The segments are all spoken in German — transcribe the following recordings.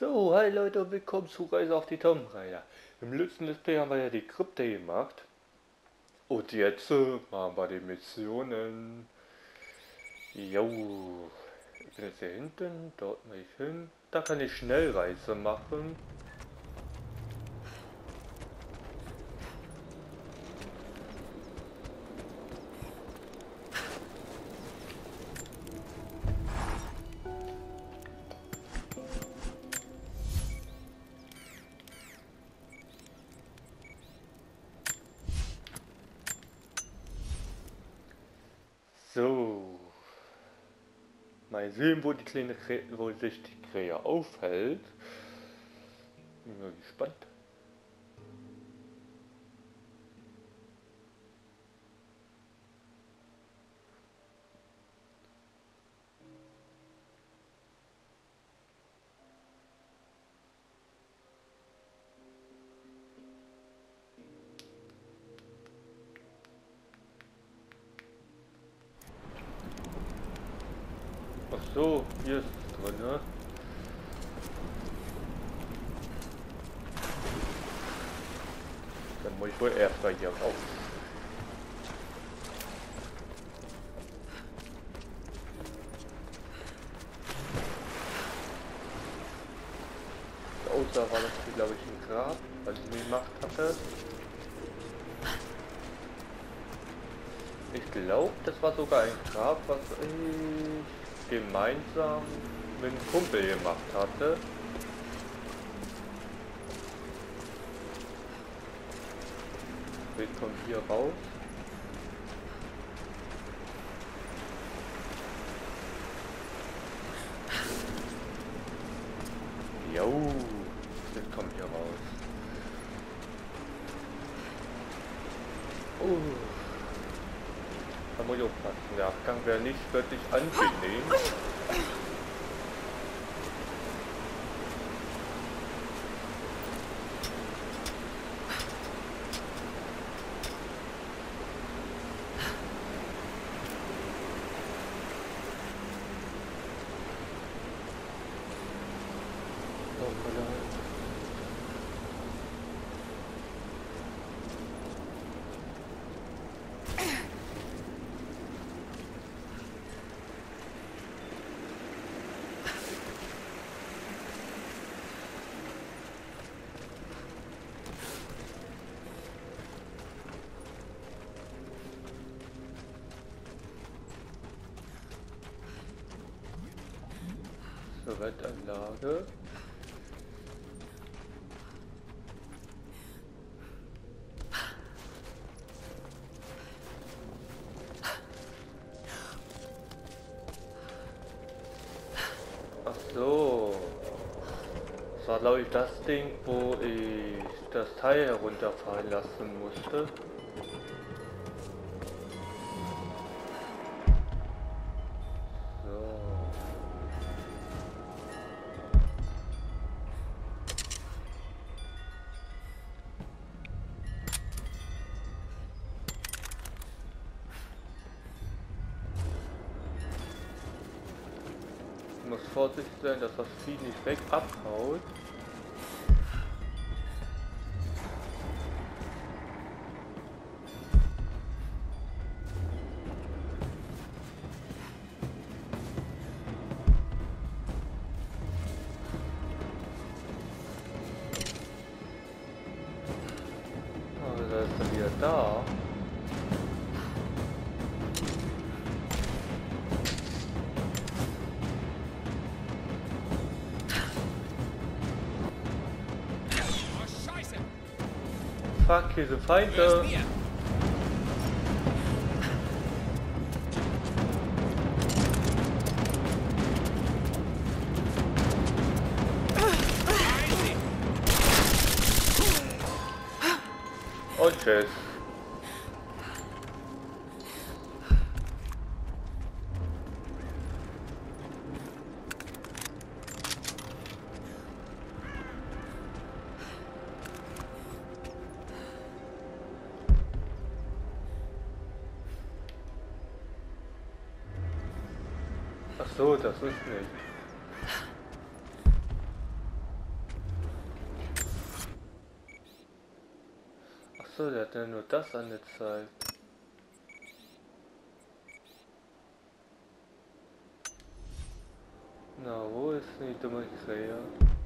So, hi Leute und willkommen zu Reise auf die Tomb Raider. Im letzten Let's Play haben wir ja die Krypta gemacht. Und jetzt machen wir die Missionen. Jo, ich bin jetzt hier hinten, dort muss ich hin. Da kann ich Schnellreise machen. So. Mal sehen, wo die kleine wo sich die Krähe aufhält. Bin mal gespannt. Ach so, hier ist es drin, ne? Dann muss ich wohl erstmal hier raus. Da war das hier, glaube ich, ein Grab, was ich mir gemacht hatte. Ich glaube, das war sogar ein Grab, was ich gemeinsam mit einem Kumpel gemacht hatte. Wir kommen hier raus. Jo, wir kommen hier raus. Da muss ich aufpassen. Der Abgang wäre nicht wirklich angenehm. Wettanlage. Ach so. Das war, glaube ich, das Ding, wo ich das Teil herunterfallen lassen musste. Muss vorsichtig sein, dass das Vieh nicht weg abhaut. Aber da ist er wieder da. Fuck, hier sind Feinde. Und tschüss. Ach so, das ist nicht. Achso, der hat ja nur das angezeigt. Na, wo ist die dumme Krähe?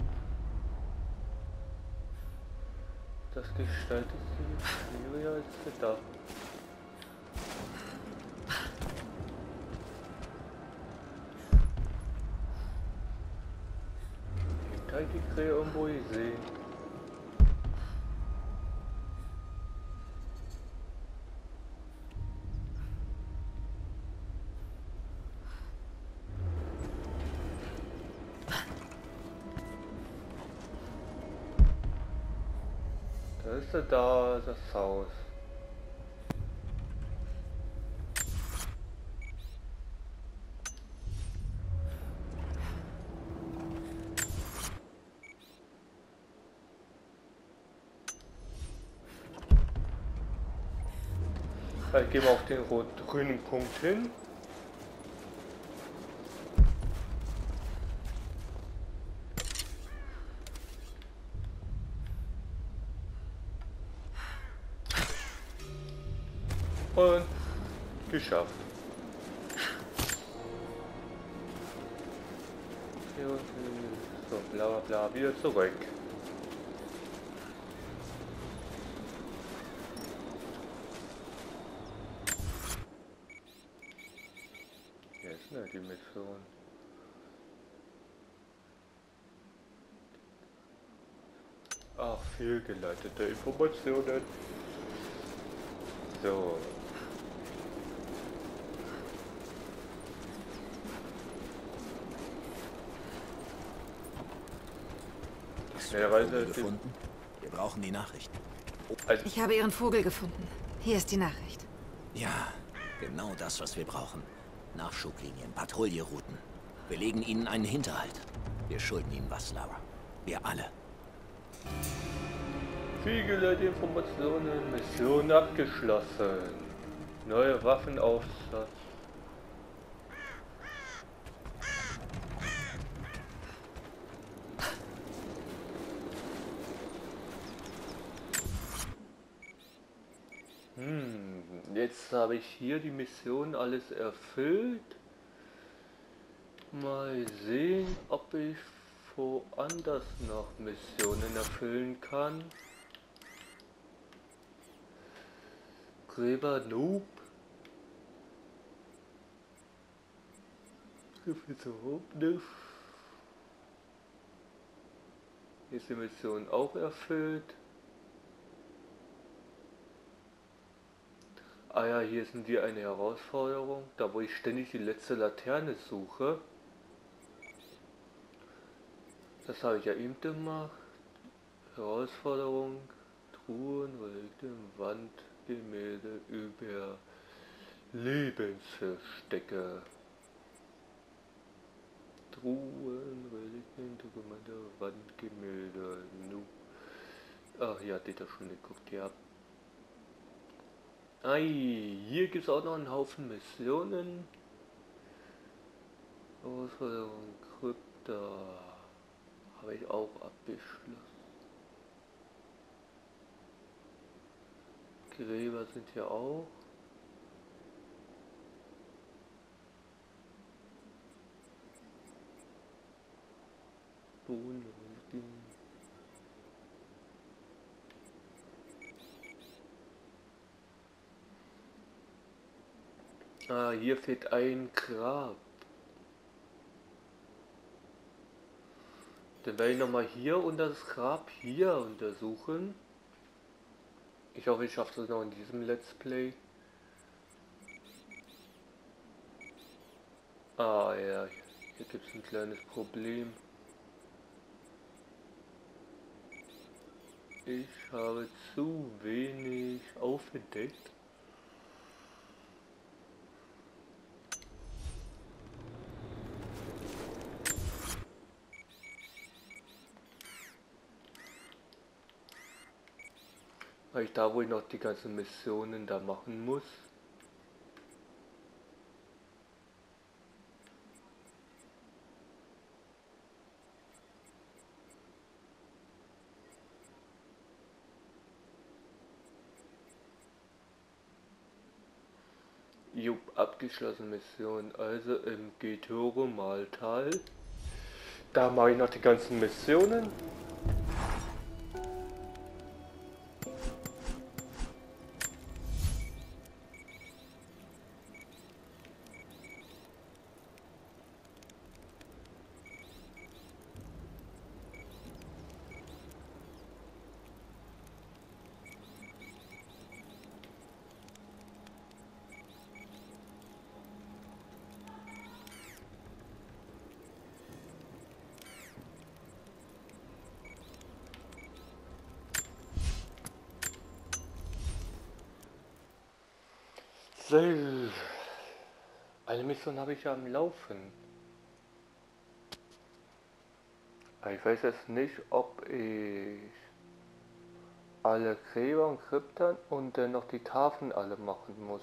Das gestaltet sich schwieriger als gedacht. Kann ich die Krähe irgendwo sehen? Da ist er da, das Haus. Ich gehe mal auf den grünen Punkt hin. Und geschafft. So, bla bla bla, wieder zurück. Hier ist ne die Mission. Ach, fehlgeleitete Informationen. So. Schnellreise gefunden. Wir brauchen die Nachricht. Also, Ich habe Ihren Vogel gefunden. Hier ist die Nachricht. Ja, genau das, was wir brauchen. Nachschublinien, Patrouillerouten. Wir legen ihnen einen Hinterhalt. Wir schulden ihnen was, Lara. Wir alle. fehlgeleitete Informationen, Mission abgeschlossen. Neue Waffenaufsatz. Jetzt habe ich hier die Mission alles erfüllt. Mal sehen, ob ich woanders noch Missionen erfüllen kann. Gräber Noob. Gefühl zu Hopniff. Hier ist die Mission auch erfüllt. Ah ja, hier sind die eine Herausforderung, da wo ich ständig die letzte Laterne suche. Das habe ich ja eben gemacht. Herausforderung, Truhen, Relikte, Wandgemälde über Lebensverstecke. Truhen, Relikten, Dokumente, Wandgemälde. Ach ja, die das schon geguckt, ja. Ei, hier gibt es auch noch einen Haufen Missionen. Herausforderung Krypta habe ich auch abgeschlossen. Gräber sind hier auch. Ah, hier fehlt ein Grab. Dann werde ich nochmal hier und das Grab hier untersuchen. Ich hoffe, ich schaffe das noch in diesem Let's Play. Ah ja, hier gibt es ein kleines Problem. Ich habe zu wenig aufgedeckt. Weil ich da wohl noch die ganzen Missionen da machen muss. Jupp, abgeschlossene Mission, also im Getoro Maltal. Da mache ich noch die ganzen Missionen. So, eine Mission habe ich ja am Laufen. Aber ich weiß jetzt nicht, ob ich alle Gräber und Krypten und dann noch die Tafeln alle machen muss.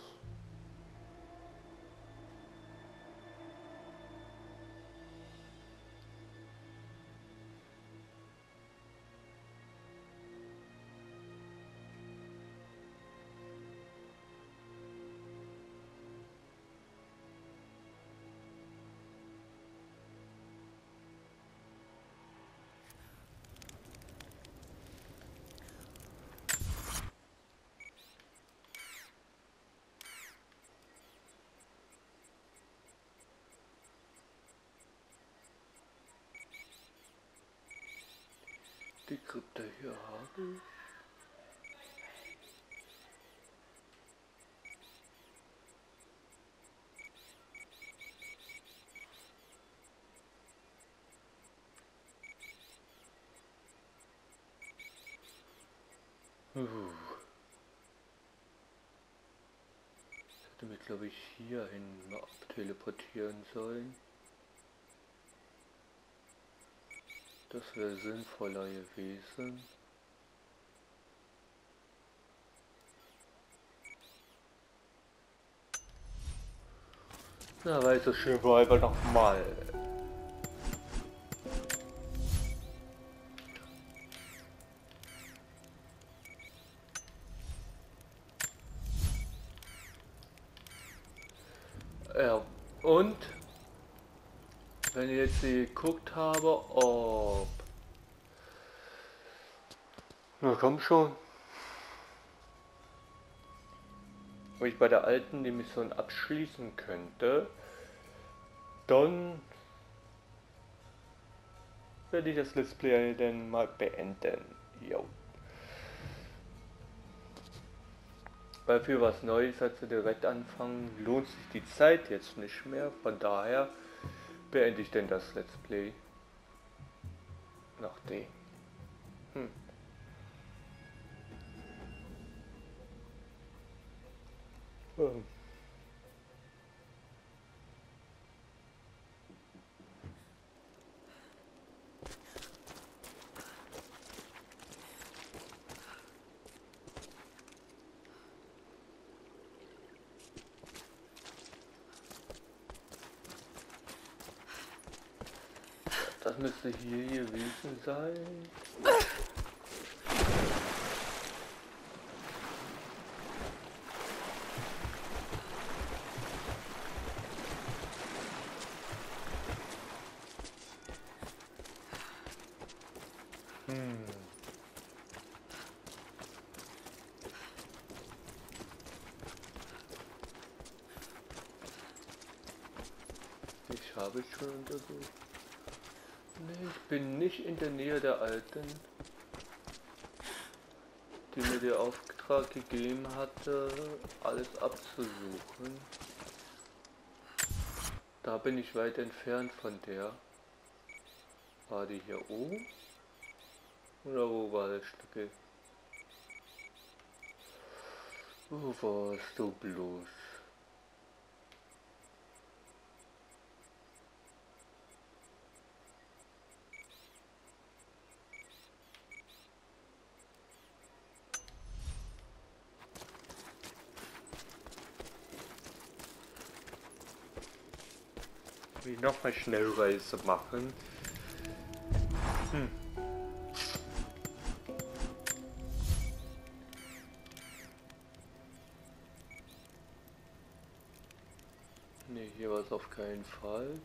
Die Krypta hier habe ich. Ich hätte mich, glaube ich, hierhin mal teleportieren sollen. Das wäre sinnvoller gewesen. Na, weil so schön war einfach nochmal. Ja, und wenn ich jetzt geguckt habe, ob... Na komm schon. Ob ich bei der alten die Mission abschließen könnte, dann werde ich das Let's Play dann mal beenden. Jo. Weil für was Neues, als wir direkt anfangen, lohnt sich die Zeit jetzt nicht mehr. Von daher beende ich denn das Let's Play. Nach dem. Das müsste hier gewesen sein. Ich habe es schon untersucht. Nee, ich bin nicht in der Nähe der Alten, die mir den Auftrag gegeben hatte, alles abzusuchen. Da bin ich weit entfernt von der. War die hier oben? Oder wo war das Stück? Wo warst du bloß? Ich noch mal Schnellreise machen. Hier war es auf keinen Fall.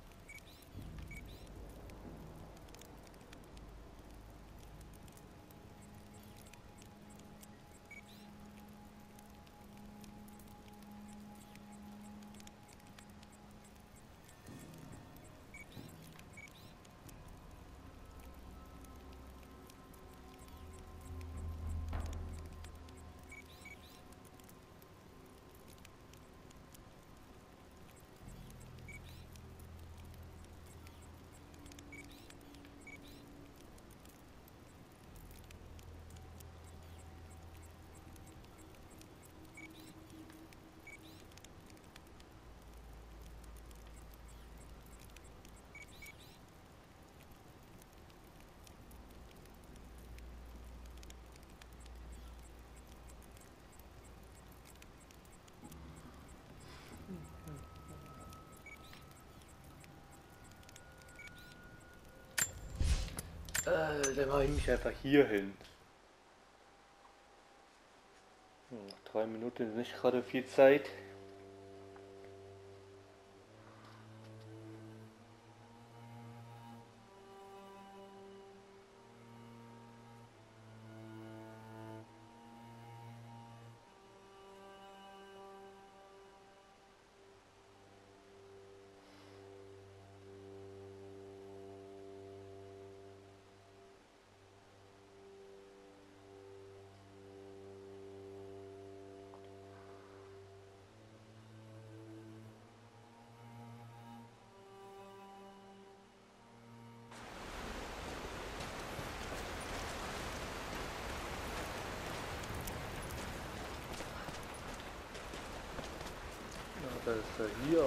Dann mache ich mich einfach hier hin. 3 Minuten ist nicht gerade viel Zeit. Das ist ja hier.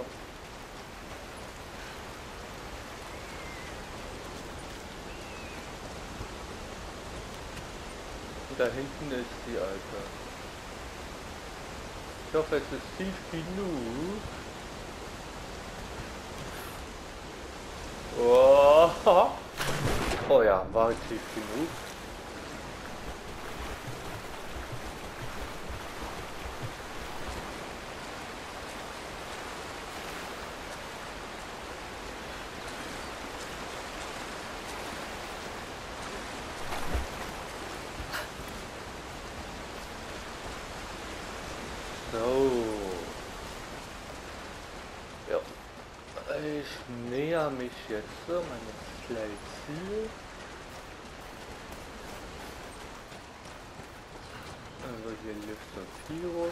Und da hinten ist die Alte. Ich hoffe, es ist tief genug. Oh, oh ja, war tief genug. So. Ja. Ich näher mich jetzt meinem Ziel. Also hier Lift-Sortierung.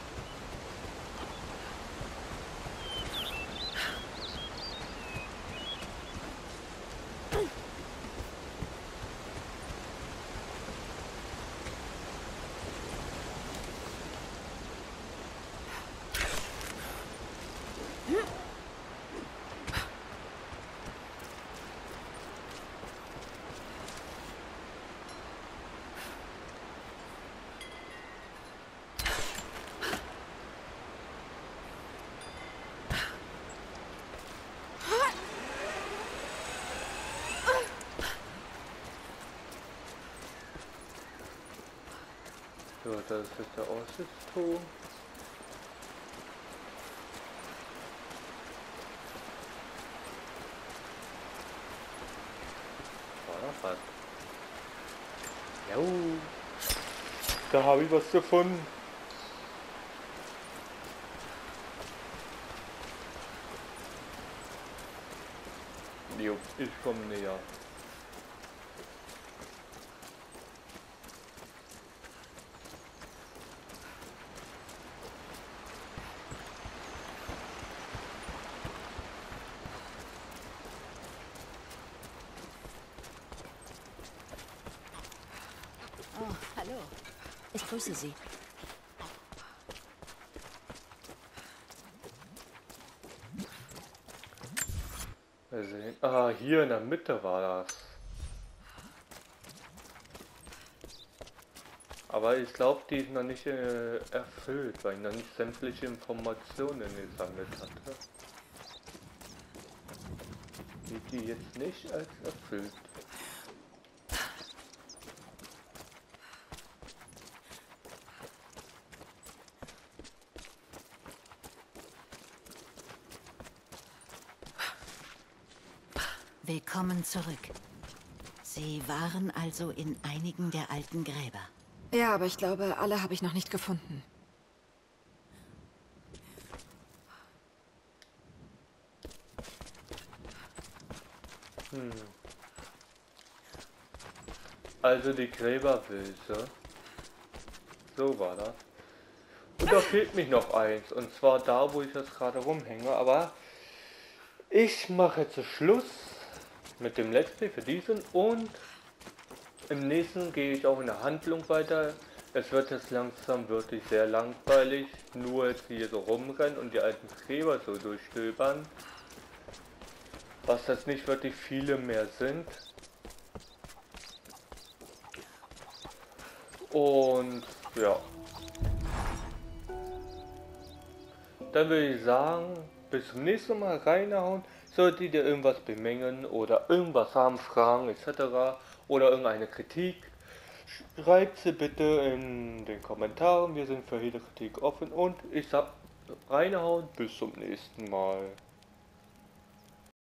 So, das ist jetzt der Aussichtsturm. War noch was? Jo, da habe ich was gefunden. Jo, ich komme näher. Oh, hallo. Ich grüße Sie. Wir sehen. Ah, hier in der Mitte war das. Aber ich glaube, die ist noch nicht erfüllt, weil ich noch nicht sämtliche Informationen gesammelt hatte. Die jetzt nicht als erfüllt. Willkommen zurück. Sie waren also in einigen der alten Gräber. Ja, aber ich glaube, alle habe ich noch nicht gefunden. Also die Gräberwülse. So war das. Und da fehlt mich noch eins. Und zwar da, wo ich jetzt gerade rumhänge. Aber ich mache jetzt Schluss mit dem Let's Play für diesen. Und im nächsten gehe ich auch in der Handlung weiter. Es wird jetzt langsam wirklich sehr langweilig. Nur jetzt hier so rumrennen und die alten Gräber so durchstöbern. Was jetzt nicht wirklich viele mehr sind. Und ja. Dann würde ich sagen, bis zum nächsten Mal reinhauen. Solltet ihr irgendwas bemängeln oder irgendwas haben, Fragen etc. oder irgendeine Kritik, schreibt sie bitte in den Kommentaren. Wir sind für jede Kritik offen und ich sag reinhauen, bis zum nächsten Mal.